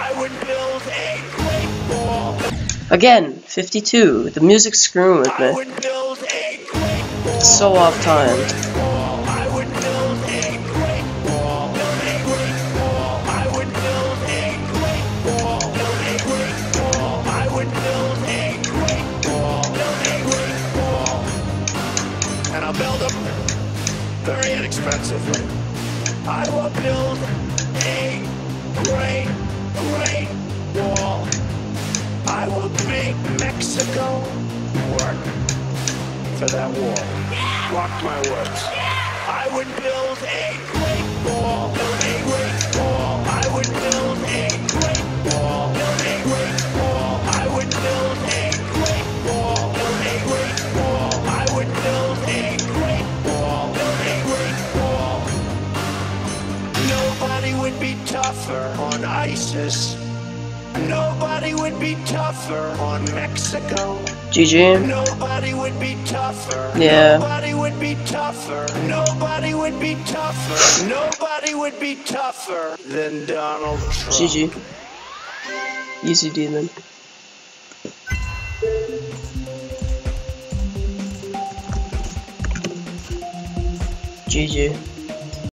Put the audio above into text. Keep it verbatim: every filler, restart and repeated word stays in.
I would build a great wall. Again, fifty-two. The music's screwing with I me. would build a great wall. It's so off time. I would build a great wall. Build a great wall. I would build a great wall. Build a great wall. I would build a great wall. Build a great wall. And I'll build them very inexpensively. I will build a great, great wall. I will make Mexico work for that wall. Mark my words. I would build a great wall. Build a great wall. I would build a great wall. Build a great wall. I would build a great wall. Build a great wall. I would build a great wall. Build a great wall. Nobody would be tougher on ISIS. Nobody would be tougher on Mexico. G G. Nobody would be tougher. Yeah. Nobody would be tougher. Nobody would be tougher. Nobody would be tougher than Donald Trump. G G. Easy demon. G G.